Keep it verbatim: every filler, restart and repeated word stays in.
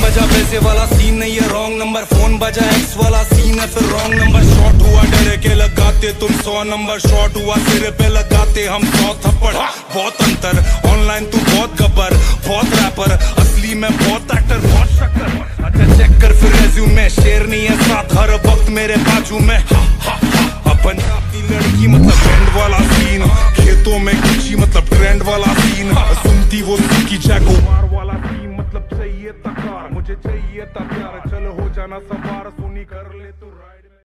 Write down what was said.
बजा पैसे वाला सीन नहीं है रॉन्ग नंबर, फोन बजा एक्स वाला सीन है फिर रॉन्ग नंबर। शॉर्ट हुआ डरे के लगाते तुम सौ नंबर, शॉर्ट हुआ सिरे पे लगाते हम सौ थप्पड़। बहुत अंतर ऑनलाइन तू बहुत गब्बर, बहुत रैपर असली में बहुत एक्टर बहुत शक्कर। अच्छा चेक कर फिर रेज्यूमे, शेर नहीं है साथ हर वक्त मेरे बाजू में। पंजाब की लड़की मतलब ट्रेंड वाला सीन, खेतों में कुची मतलब ट्रेंड वाला सीन, सुनती वो की जैगुआर वाला सीन मतलब चाहिए तकार मुझे चाहिए था प्यार, चलो हो जाना सवार सुनी कर ले तू राइड।